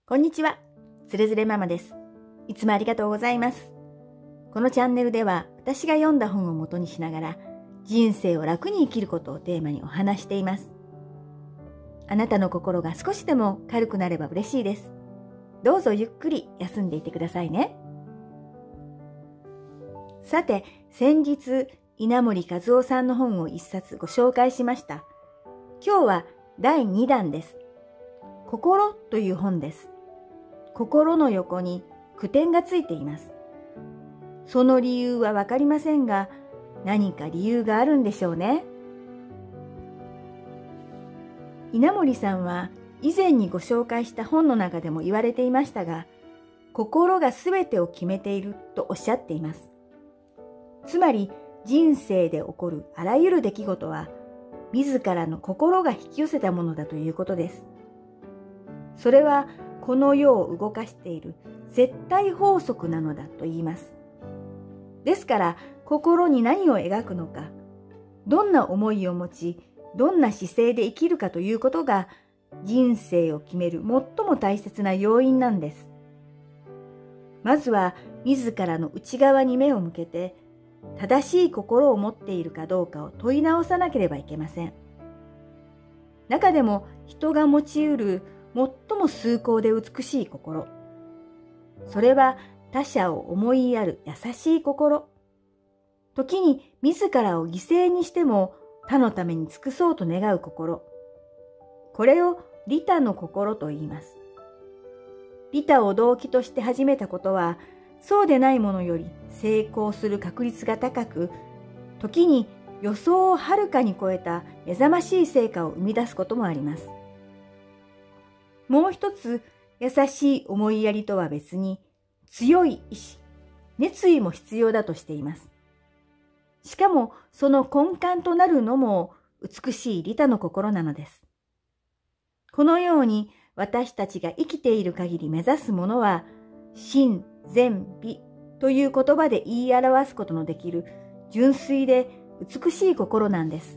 こんにちは、つれづれママです。いつもありがとうございます。このチャンネルでは私が読んだ本を元にしながら人生を楽に生きることをテーマにお話しています。あなたの心が少しでも軽くなれば嬉しいです。どうぞゆっくり休んでいてくださいね。さて、先日稲森和夫さんの本を一冊ご紹介しました。今日は第2弾です。心という本です。心の横に句点がついています。その理由はわかりませんが、何か理由があるんでしょうね。稲森さんは以前にご紹介した本の中でも言われていましたが、心がすべてを決めているとおっしゃっています。つまり人生で起こるあらゆる出来事は、自らの心が引き寄せたものだということです。それはこの世を動かしている絶対法則なのだと言います。ですから心に何を描くのか、どんな思いを持ち、どんな姿勢で生きるかということが人生を決める最も大切な要因なんです。まずは自らの内側に目を向けて、正しい心を持っているかどうかを問い直さなければいけません。中でも人が持ち得る最も崇高で美しい心。それは他者を思いやる優しい心。時に自らを犠牲にしても他のために尽くそうと願う心。これを利他の心と言います。利他を動機として始めたことは、そうでないものより成功する確率が高く、時に予想をはるかに超えた目覚ましい成果を生み出すこともあります。もう一つ、優しい思いやりとは別に、強い意志、熱意も必要だとしています。しかも、その根幹となるのも、美しい利他の心なのです。このように、私たちが生きている限り目指すものは、真善美という言葉で言い表すことのできる、純粋で美しい心なんです。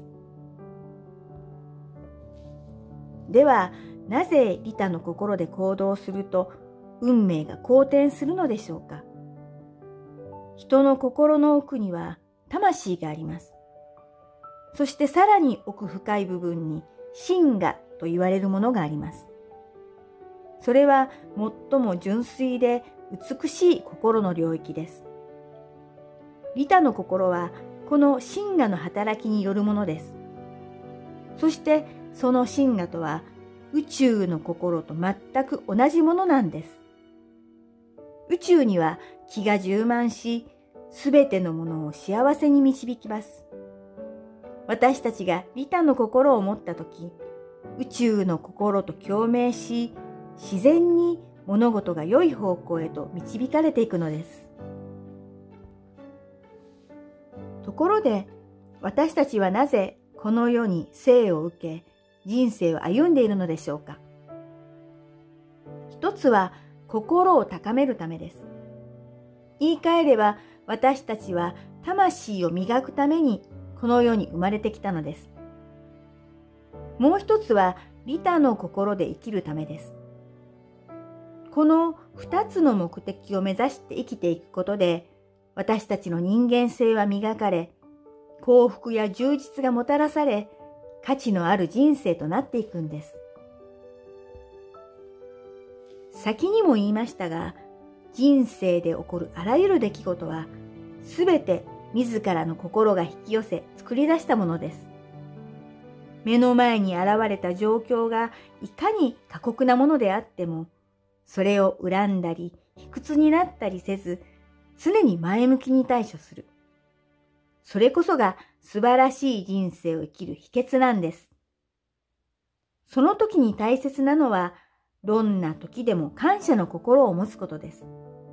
では、なぜ利他の心で行動すると運命が好転するのでしょうか。人の心の奥には魂があります。そしてさらに奥深い部分に真我と言われるものがあります。それは最も純粋で美しい心の領域です。利他の心はこの真我の働きによるものです。そしてその真我とは宇宙の心と全く同じものなんです。宇宙には気が充満し、すべてのものを幸せに導きます。私たちが利他の心を持ったとき、宇宙の心と共鳴し、自然に物事が良い方向へと導かれていくのです。ところで、私たちはなぜこの世に生を受け、人生を歩んでいるのでしょうか。一つは心を高めるためです。言い換えれば私たちは魂を磨くためにこの世に生まれてきたのです。もう一つは利他の心で生きるためです。この二つの目的を目指して生きていくことで私たちの人間性は磨かれ、幸福や充実がもたらされ、価値のある人生となっていくんです。先にも言いましたが、人生で起こるあらゆる出来事は、すべて自らの心が引き寄せ作り出したものです。目の前に現れた状況がいかに過酷なものであっても、それを恨んだり卑屈になったりせず、常に前向きに対処する。それこそが素晴らしい人生を生きる秘訣なんです。その時に大切なのは、どんな時でも感謝の心を持つことです。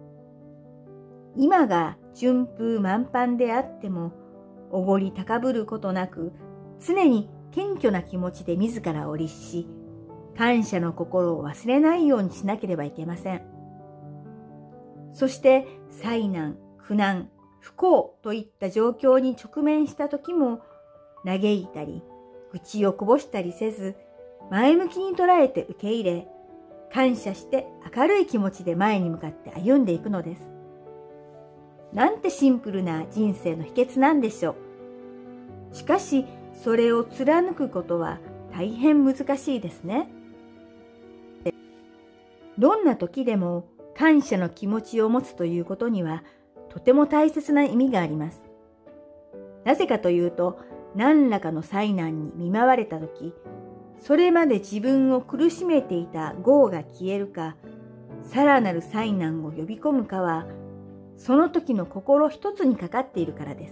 今が順風満帆であっても、おごり高ぶることなく、常に謙虚な気持ちで自らを律し、感謝の心を忘れないようにしなければいけません。そして、災難、苦難、不幸といった状況に直面した時も、嘆いたり、愚痴をこぼしたりせず、前向きに捉えて受け入れ、 感謝して明るい気持ちで前に向かって歩んでいくのです。なんてシンプルな人生の秘訣なんでしょう。しかし、それを貫くことは大変難しいですね。どんな時でも感謝の気持ちを持つということにはとても大切な意味があります。なぜかというと、何らかの災難に見舞われた時、それまで自分を苦しめていた業が消えるか、さらなる災難を呼び込むかは、その時の心一つにかかっているからです。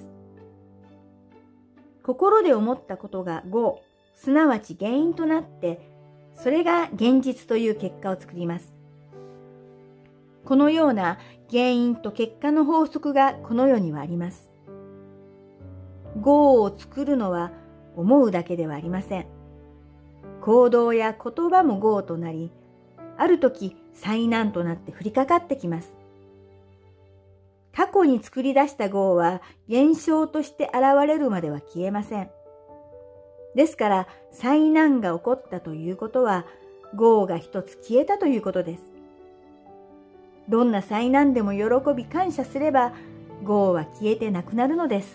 心で思ったことが業、すなわち原因となって、それが現実という結果を作ります。このような原因と結果の法則がこの世にはあります。業を作るのは思うだけではありません。行動や言葉も業となり、ある時災難となって降りかかってきます。過去に作り出した業は現象として現れるまでは消えません。ですから災難が起こったということは、業が一つ消えたということです。どんな災難でも喜び感謝すれば、業は消えてなくなるのです。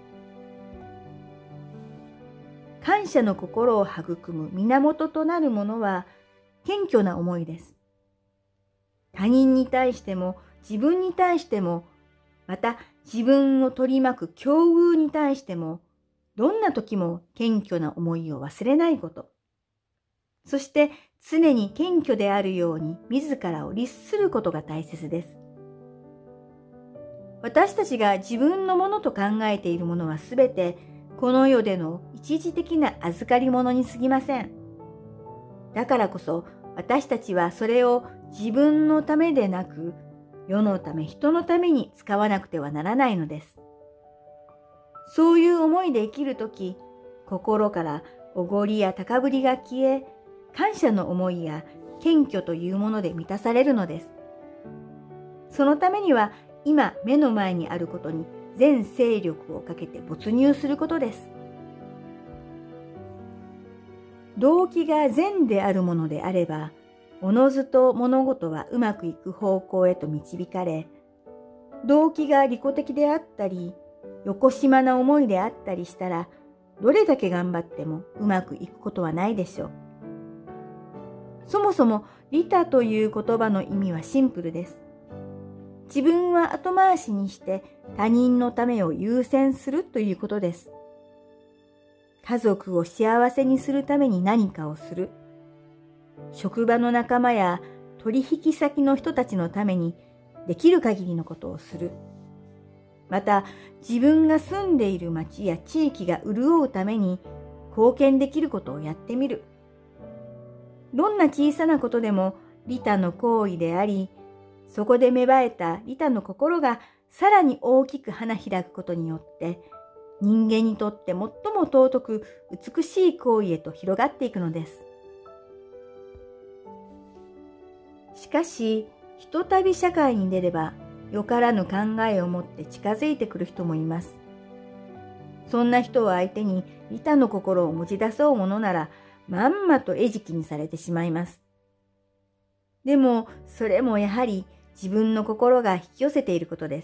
感謝の心を育む源となるものは、謙虚な思いです。他人に対しても、自分に対しても、また自分を取り巻く境遇に対しても、どんな時も謙虚な思いを忘れないこと。そして常に謙虚であるように自らを律することが大切です。私たちが自分のものと考えているものはすべてこの世での一時的な預かり物に過ぎません。だからこそ私たちはそれを自分のためでなく世のため人のために使わなくてはならないのです。そういう思いで生きるとき、心からおごりや高ぶりが消え、感謝の思いや謙虚というもので満たされるのです。そのためには今目の前にあることに全精力をかけて没入することです。動機が善であるものであれば、おのずと物事はうまくいく方向へと導かれ、動機が利己的であったり、よこしまな思いであったりしたら、どれだけ頑張ってもうまくいくことはないでしょう。そもそも利他という言葉の意味はシンプルです。自分は後回しにして他人のためを優先するということです。家族を幸せにするために何かをする。職場の仲間や取引先の人たちのためにできる限りのことをする。また自分が住んでいる町や地域が潤うために貢献できることをやってみる。どんな小さなことでも利他の行為であり、そこで芽生えた利他の心がさらに大きく花開くことによって、人間にとって最も尊く美しい行為へと広がっていくのです。しかし、ひとたび社会に出れば、よからぬ考えを持って近づいてくる人もいます。そんな人を相手に利他の心を持ち出そうものなら、まんまと餌食にされてしまいます。でも、それもやはり自分の心が引き寄せていることです。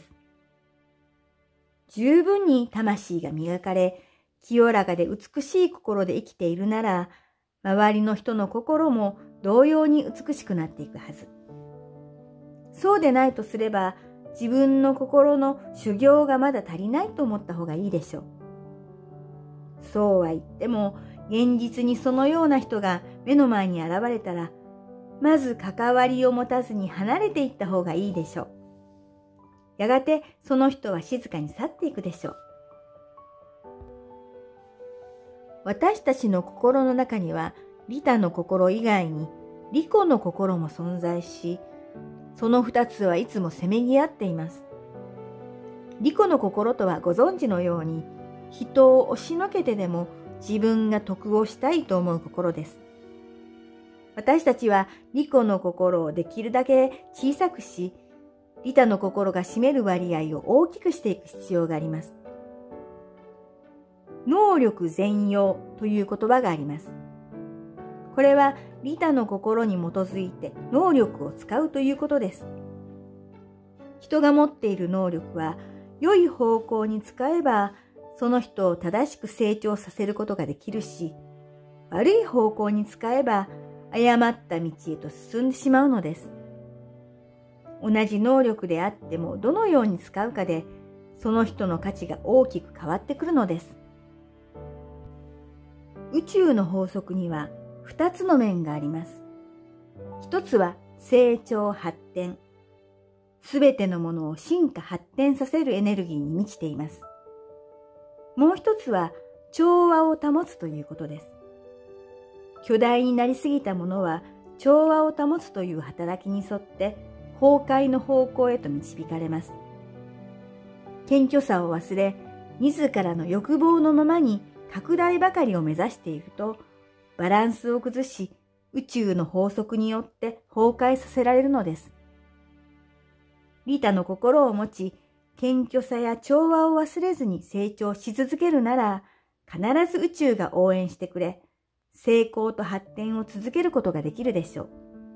十分に魂が磨かれ、清らかで美しい心で生きているなら、周りの人の心も同様に美しくなっていくはず。そうでないとすれば、自分の心の修行がまだ足りないと思った方がいいでしょう。そうは言っても、現実にそのような人が目の前に現れたら、まず関わりを持たずに離れていった方がいいでしょう。やがてその人は静かに去っていくでしょう。私たちの心の中には利他の心以外に利己の心も存在し、その二つはいつもせめぎ合っています。利己の心とはご存知のように、人を押しのけてでも自分が得をしたいと思う心です。私たちは利己の心をできるだけ小さくし、利他の心が占める割合を大きくしていく必要があります。能力全用という言葉があります。ここれは利他の心に基づいて能力を使うということです。人が持っている能力は良い方向に使えばその人を正しく成長させることができるし、悪い方向に使えば誤った道へと進んでしまうのです。同じ能力であってもどのように使うかでその人の価値が大きく変わってくるのです。宇宙の法則には2つの面があります。一つは成長発展。すべてのものを進化発展させるエネルギーに満ちています。もう一つは調和を保つということです。巨大になりすぎたものは調和を保つという働きに沿って崩壊の方向へと導かれます。謙虚さを忘れ、自らの欲望のままに拡大ばかりを目指していると、バランスを崩し、宇宙の法則によって崩壊させられるのです。利他の心を持ち、謙虚さや調和を忘れずに成長し続けるなら、必ず宇宙が応援してくれ、成功と発展を続けることができるでしょう。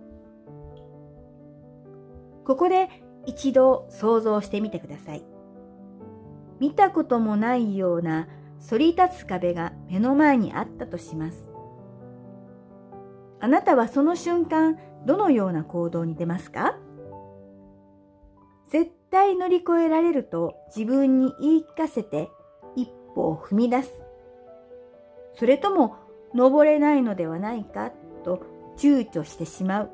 ここで一度想像してみてください。見たこともないような反り立つ壁が目の前にあったとします。あなたはその瞬間、どのような行動に出ますか？絶対乗り越えられると自分に言い聞かせて一歩を踏み出す。それとも登れないのではないかと躊躇してしまう。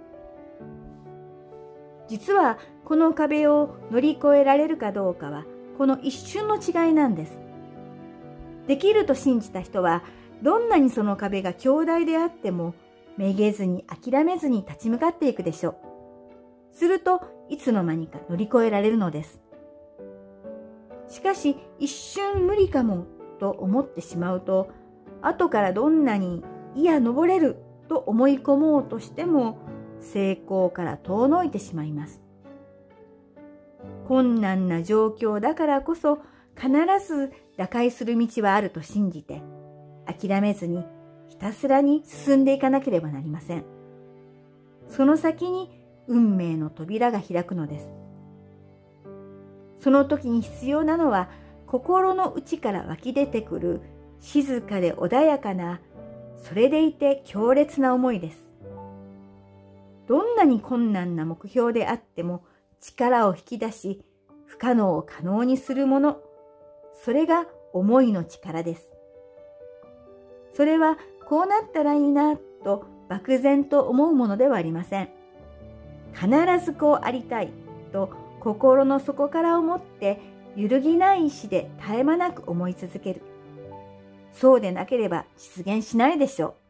実はこの壁を乗り越えられるかどうかはこの一瞬の違いなんです。できると信じた人はどんなにその壁が強大であってもめげずに諦めずに立ち向かっていくでしょう。するといつの間にか乗り越えられるのです。しかし一瞬無理かもと思ってしまうと、後からどんなにいや登れると思い込もうとしても成功から遠のいてしまいます。困難な状況だからこそ必ず打開する道はあると信じて諦めずにひたすらに進んでいかなければなりません。その先に運命の扉が開くのです。その時に必要なのは心の内から湧き出てくる静かで穏やかな、それでいて強烈な思いです。どんなに困難な目標であっても力を引き出し、不可能を可能にするもの、それが思いの力です。それはこうなったらいいなと漠然と思うものではありません。必ずこうありたいと心の底から思って揺るぎない意志で絶え間なく思い続ける。そうでなければ実現しないでしょ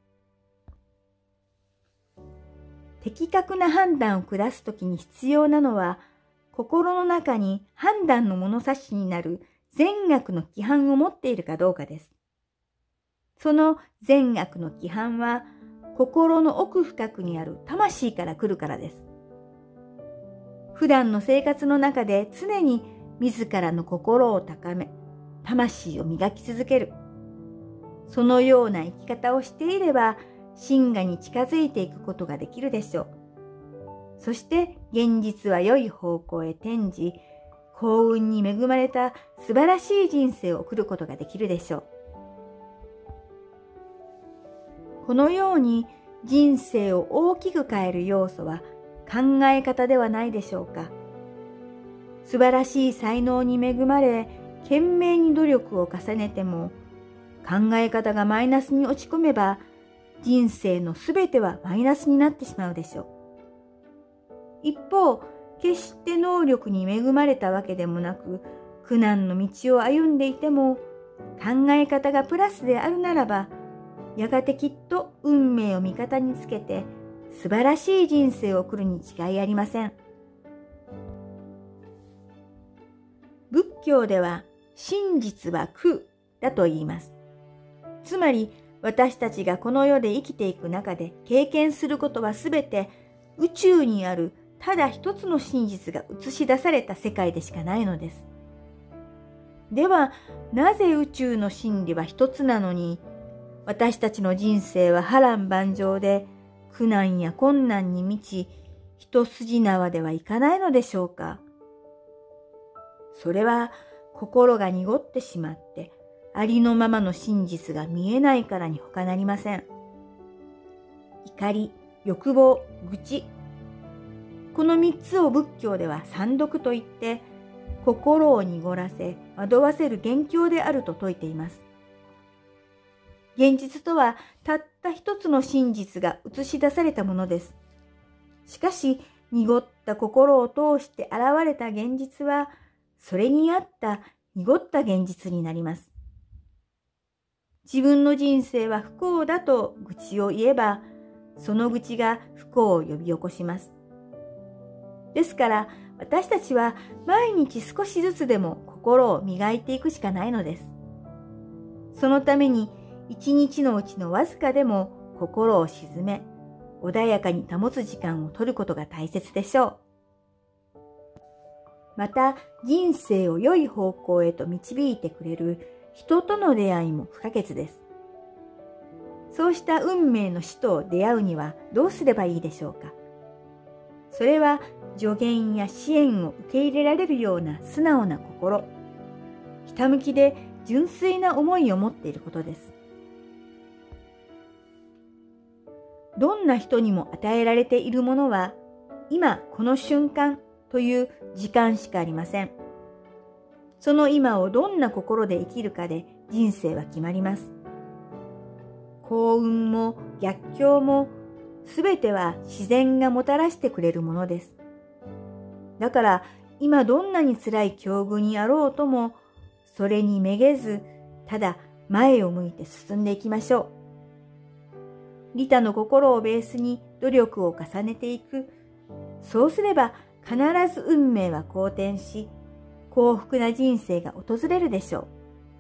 う。的確な判断を下すときに必要なのは、心の中に判断の物差しになる善悪の規範を持っているかどうかです。その善悪の規範は、心の奥深くにある魂から来るからです。普段の生活の中で常に自らの心を高め、魂を磨き続ける。そのような生き方をしていれば、真我に近づいていくことができるでしょう。そして現実は良い方向へ転じ、幸運に恵まれた素晴らしい人生を送ることができるでしょう。このように人生を大きく変える要素は考え方ではないでしょうか。素晴らしい才能に恵まれ、懸命に努力を重ねても、考え方がマイナスに落ち込めば、人生のすべてはマイナスになってしまうでしょう。一方、決して能力に恵まれたわけでもなく、苦難の道を歩んでいても、考え方がプラスであるならば、やがてきっと運命を味方につけて、素晴らしい人生を送るに違いありません。仏教では、真実は空だと言います。つまり、私たちがこの世で生きていく中で経験することはすべて宇宙にあるただ一つの真実が映し出された世界でしかないのです。では、なぜ宇宙の真理は一つなのに、 私たちの人生は波乱万丈で、苦難や困難に満ち、一筋縄ではいかないのでしょうか。それは心が濁ってしまって、ありのままの真実が見えないからに他なりません。怒り、欲望、愚痴。この三つを仏教では三毒といって、心を濁らせ、惑わせる元凶であると説いています。現実とはたった一つの真実が映し出されたものです。しかし、濁った心を通して現れた現実は、それに合った濁った現実になります。自分の人生は不幸だと愚痴を言えば、その愚痴が不幸を呼び起こします。ですから、私たちは毎日少しずつでも心を磨いていくしかないのです。そのために、一日のうちのわずかでも心を静め、穏やかに保つ時間を取ることが大切でしょう。また、人生を良い方向へと導いてくれる人との出会いも不可欠です。そうした運命の師と出会うにはどうすればいいでしょうか。それは助言や支援を受け入れられるような素直な心、ひたむきで純粋な思いを持っていることです。どんな人にも与えられているものは、今この瞬間という時間しかありません。その今をどんな心で生きるかで人生は決まります。幸運も逆境もすべては自然がもたらしてくれるものです。だから今どんなに辛い境遇にあろうとも、それにめげず、ただ前を向いて進んでいきましょう。利他の心をベースに努力を重ねていく。そうすれば必ず運命は好転し、幸福な人生が訪れるでしょ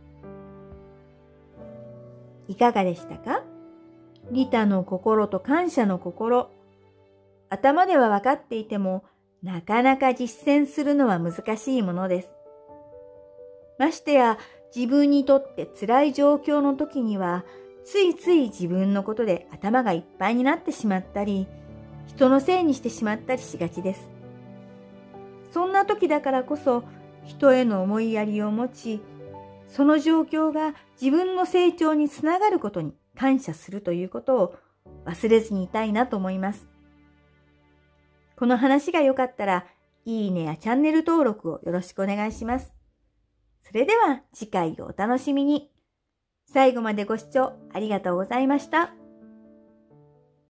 う。いかがでしたか？利他の心と感謝の心。頭では分かっていても、なかなか実践するのは難しいものです。ましてや自分にとって辛い状況の時には、ついつい自分のことで頭がいっぱいになってしまったり、人のせいにしてしまったりしがちです。そんな時だからこそ、人への思いやりを持ち、その状況が自分の成長につながることに感謝するということを忘れずにいたいなと思います。この話が良かったら、いいねやチャンネル登録をよろしくお願いします。それでは次回をお楽しみに。最後までご視聴ありがとうございました。